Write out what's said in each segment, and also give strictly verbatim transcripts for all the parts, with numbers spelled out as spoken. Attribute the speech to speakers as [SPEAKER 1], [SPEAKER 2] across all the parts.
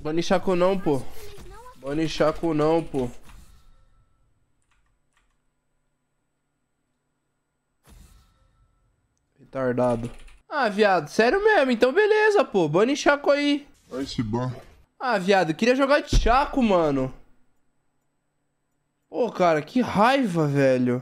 [SPEAKER 1] Bane Chaco não, pô. Bane Chaco não, pô. Retardado. Ah, viado, sério mesmo. Então beleza, pô. Bane Chaco aí.
[SPEAKER 2] Vai se ban.
[SPEAKER 1] Ah, viado, queria jogar de Chaco, mano. Pô, cara, que raiva, velho.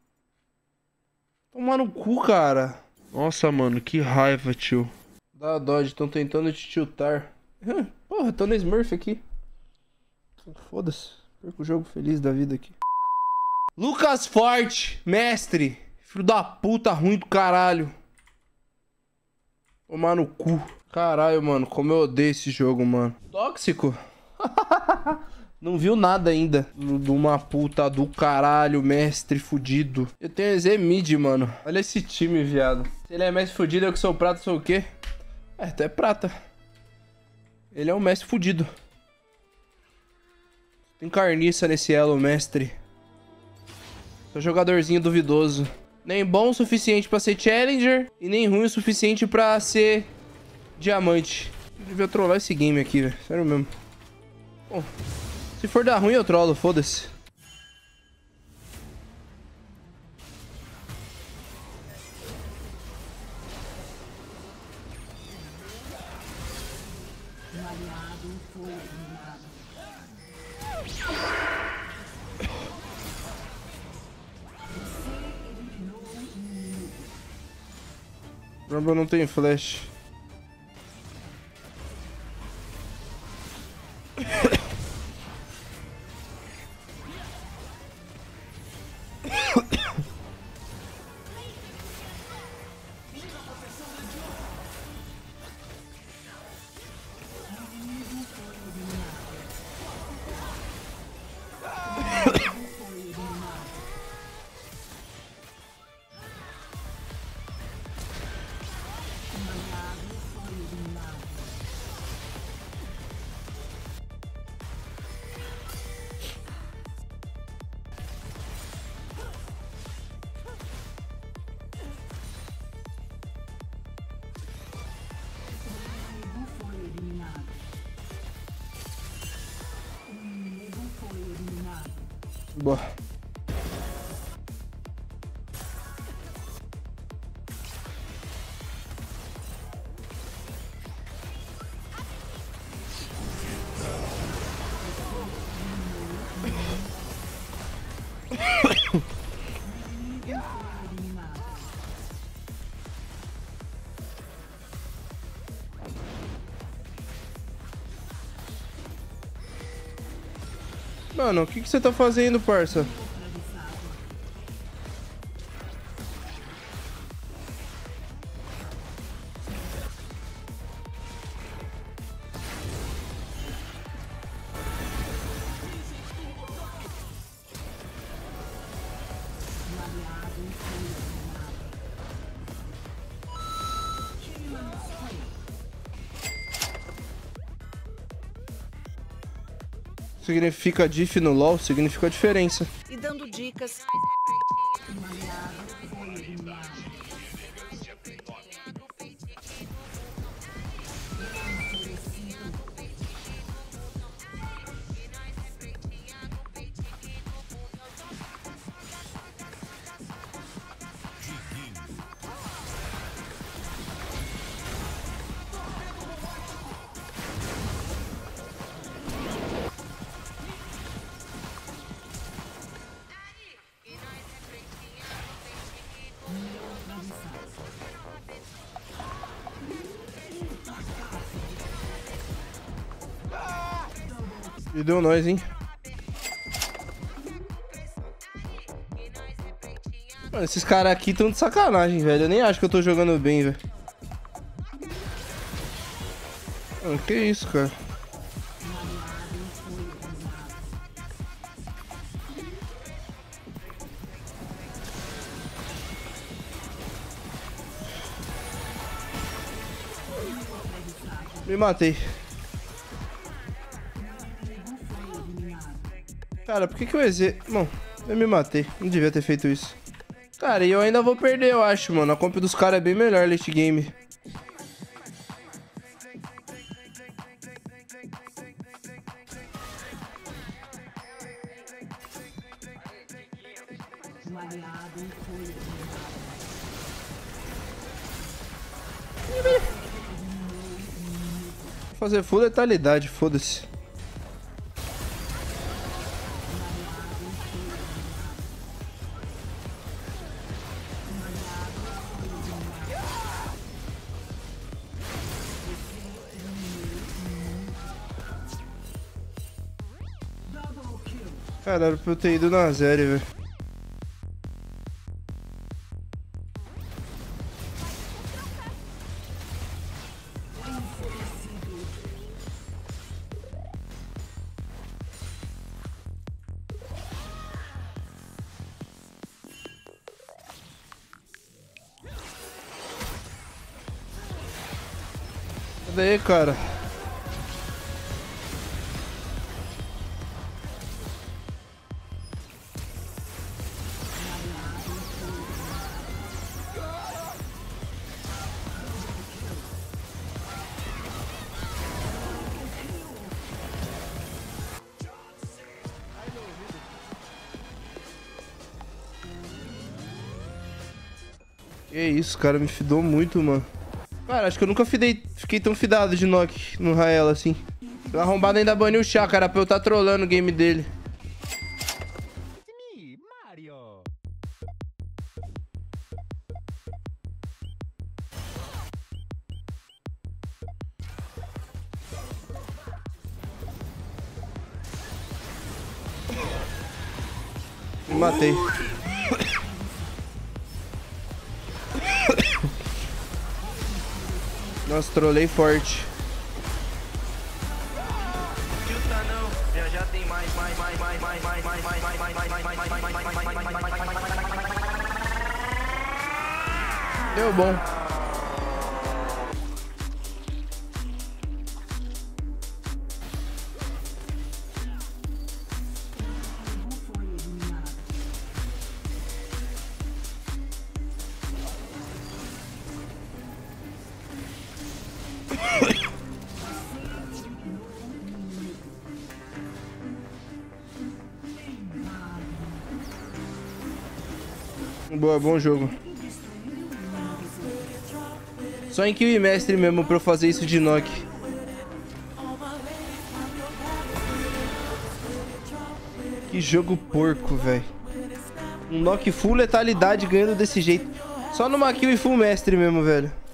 [SPEAKER 1] Tomar no cu, cara. Nossa, mano, que raiva, tio. Dá dodge, estão tentando te tiltar. Porra, tô na Smurf aqui. Foda-se. Perco o jogo feliz da vida aqui. Lucas Forte, mestre. Filho da puta ruim do caralho. Tomar no cu. Caralho, mano, como eu odeio esse jogo, mano. Tóxico? Não viu nada ainda. De uma puta do caralho, mestre fudido. Eu tenho E Z mid, mano. Olha esse time, viado. Se ele é mestre fudido, eu que sou prata, sou o quê? É, até prata. Ele é um mestre fudido. Tem carniça nesse elo, mestre. Sou jogadorzinho duvidoso. Nem bom o suficiente pra ser challenger e nem ruim o suficiente pra ser diamante. Eu devia trollar esse game aqui, velho. Sério mesmo. Bom, se for dar ruim eu trollo, foda-se. Rumble não tem flash. Boa. Mano, o que que você tá fazendo, parça? Significa diff no LoL, significa diferença.
[SPEAKER 3] E dando dicas.
[SPEAKER 1] E deu nós, hein? Mano, esses caras aqui estão de sacanagem, velho. Eu nem acho que eu tô jogando bem, velho. Mano, que isso, cara? Me matei. Cara, por que que eu exer... Bom, eu me matei. Não devia ter feito isso. Cara, e eu ainda vou perder, eu acho, mano. A comp dos caras é bem melhor late game. Vou fazer full letalidade, foda-se. Caralho, pra eu ter ido na zero, velho. Cadê aí, cara? Que isso, cara, me fidou muito, mano. Cara, acho que eu nunca fidei, fiquei tão fidado de Nock no Raela assim. O arrombado ainda baniu o chá, cara, pra eu tá trolando o game dele. Me matei. Nossa, trolei forte. Já já tem mais, mais, mais, mais, mais, mais, mais, mais, mais, mais, mais, mais, mais, mais, mais. Deu bom. Boa, bom jogo. Só em kill mestre mesmo pra eu fazer isso de Nock. Que jogo porco, velho. Um Nock full letalidade ganhando desse jeito. Só numa kill e full mestre mesmo, velho.